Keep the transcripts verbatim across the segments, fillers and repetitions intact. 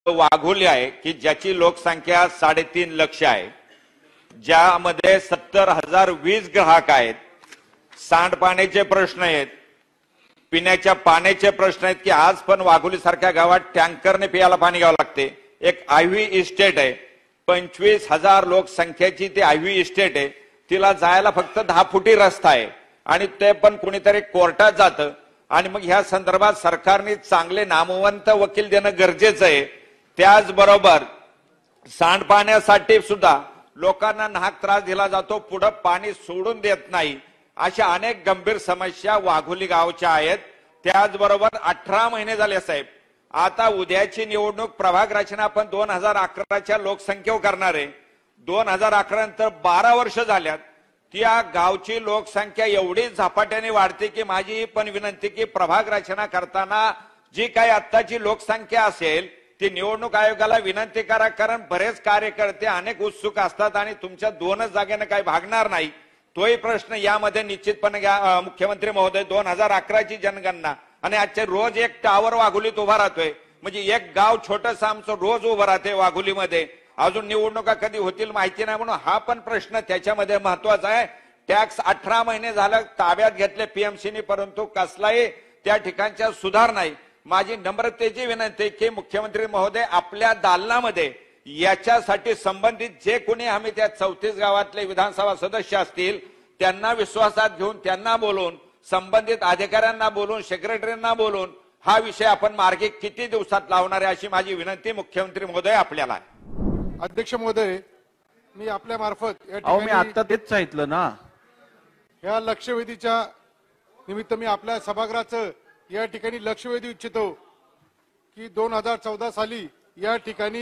वाघोली आहे की ज्याची लोकसंख्या साडेतीन लक्ष आहे, ज्यामध्ये सत्तर हजार वीस ग्राहक आहेत, सांडपाण्याचे प्रश्न आहेत, पिण्याच्या पाण्याचे प्रश्न आहेत की आज पण वाघोली सारख्या गावात टँकरने पियाला पाणी घ्यावं लागते। एक आयव्ही इस्टेट आहे, पंचवीस हजार लोकसंख्येची ती आयव्ही इस्टेट आहे, तिला जायला फक्त दहा फुटी रस्ता आहे आणि ते पण कुणीतरी कोर्टात जातं आणि मग ह्या संदर्भात सरकारने चांगले नामवंत वकील देणं गरजेचं आहे। त्याचबरोबर सांडपाण्यासाठी सुद्धा लोकांना नाहक त्रास दिला जातो, पुढे पाणी सोडून देत नाही, अशा अनेक गंभीर समस्या वाघोली गावच्या आहेत। त्याचबरोबर अठरा महिने झाले साहेब, आता उद्याची निवडणूक प्रभाग रचना आपण दोन हजार अकराच्या लोकसंख्येवर करणार आहे। दोन हजार अकरा नंतर बारा वर्ष झाल्यात, त्या गावची लोकसंख्या एवढी झपाट्याने वाढते की माझी पण विनंती की प्रभाग रचना करताना जी काही आत्ताची लोकसंख्या असेल ती निवडणूक आयोगाला विनंती करा, कारण बरेच कार्यकर्ते अनेक उत्सुक असतात आणि तुमच्या दोनच जागेने काही भागणार नाही। तोही प्रश्न यामध्ये निश्चितपणे घ्या मुख्यमंत्री महोदय। दोन हजार अकराची जनगणना आणि आजचे रोज एक टावर वाघोलीत उभा राहतोय, म्हणजे एक गाव छोटस आमचं रोज उभं राहते वाघोलीमध्ये। अजून निवडणुका कधी होतील माहिती नाही, म्हणून हा पण प्रश्न त्याच्यामध्ये महत्वाचा आहे। टॅक्स अठरा महिने झालं ताब्यात घेतले पीएमसीनी, परंतु कसलाही त्या ठिकाणच्या सुधार नाही। माझी नम्रतेची विनंती की मुख्यमंत्री महोदय आपल्या दालनामध्ये याच्यासाठी संबंधित जे कोणी आम्ही त्या चौतीस गावातले विधानसभा सदस्य असतील त्यांना विश्वासात घेऊन त्यांना बोलून संबंधित अधिकाऱ्यांना बोलून सेक्रेटरींना बोलून हा विषय आपण मार्गी किती दिवसात लावणार आहे अशी माझी विनंती मुख्यमंत्री महोदय आपल्याला आहे। अध्यक्ष महोदय, मी आपल्या मार्फत अहो मी आता तेच सांगितलं ना, या लक्षवेधीच्या निमित्त मी आपल्या सभागृहाचं या ठिकाणी लक्ष वेधू इच्छितो की दोन हजार चौदा साली या ठिकाणी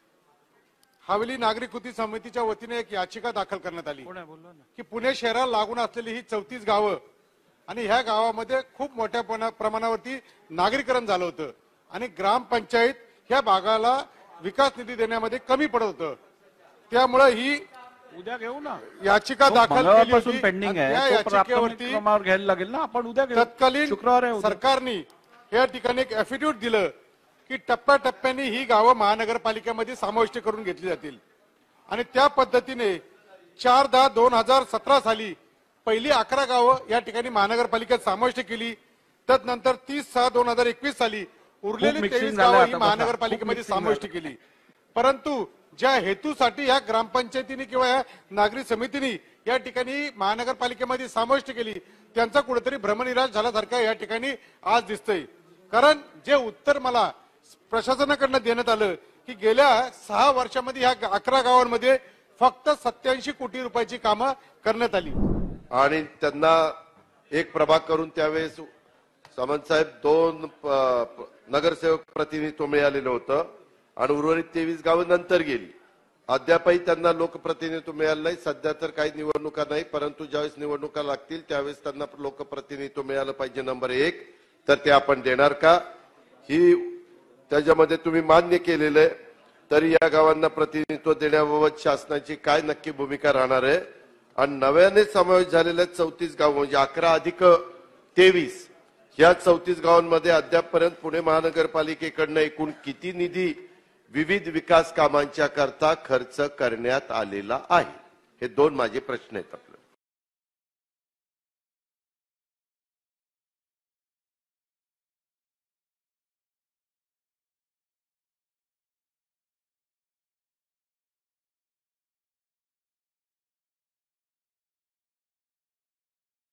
हवेली नागरी कृती समितीच्या वतीने एक याचिका दाखल करण्यात आली की पुणे शहराला लागून असलेली ही चौतीस गावं आणि ह्या गावामध्ये खूप मोठ्या प्रमाणावरती नागरीकरण झालं होतं आणि ग्रामपंचायत ह्या भागाला विकास निधी देण्यामध्ये कमी पडत होतं। त्यामुळे ही उद्या घेऊ ना याचिका दाखल केली होती। पेंडिंग आहे, या याचिकेवरती घ्यायला लागेल ना आपण उद्या घेऊ। तत्कालीन सरकारने या ठिकाणी एक ऍफिडेव्हिट दिलं की टप्प्याटप्प्याने ही गावं महानगरपालिकेमध्ये समाविष्ट करून घेतली जातील आणि त्या पद्धतीने चार दहा दोन हजार सतरा साली पहिली अकरा गावं या ठिकाणी महानगरपालिकेत समाविष्ट केली। त्यानंतर तीस सहा दोन हजार एकवीस साली उरलेली तेवीस गावं ही महानगरपालिकेमध्ये समाविष्ट केली। परंतु ज्या हेतूसाठी या ग्रामपंचायतीने किंवा या नागरी समितीने या ठिकाणी महानगरपालिकेमध्ये समाविष्ट केली त्यांचा कुठेतरी भ्रमनिराश झाल्यासारखं या ठिकाणी आज दिसतंय। कारण जे उत्तर मला प्रशासनाकडनं देण्यात आलं की गेल्या सहा वर्षामध्ये ह्या अकरा गावांमध्ये फक्त सत्याऐंशी कोटी रुपयाची कामं करण्यात आली आणि त्यांना एक प्रभाग करून त्यावेळेस सामंत साहेब दोन नगरसेवक प्रतिनिधित्व मिळालेलं होतं आणि उर्वरित तेवीस गावं नंतर गेली। अद्यापही त्यांना लोकप्रतिनिधित्व मिळालं नाही। सध्या तर काही निवडणुका नाही, परंतु ज्यावेळेस निवडणुका लागतील त्यावेळेस त्यांना लोकप्रतिनिधित्व मिळालं पाहिजे। नंबर एक तर ते आपण देणार का, ही त्याच्यामध्ये तुम्ही मान्य केलेलं आहे, तरी या गावांना प्रतिनिधित्व देण्याबाबत शासनाची काय नक्की भूमिका राहणार आहे आणि नव्याने समावेश झालेल्या चौतीस गाव म्हणजे अकरा अधिक तेवीस या चौतीस गावांमध्ये अद्यापपर्यंत पुणे महानगरपालिकेकडनं एकूण किती निधी विविध विकास कामांच्या करता खर्च करण्यात आलेला आहे, हे दोन माझे प्रश्न आहेत।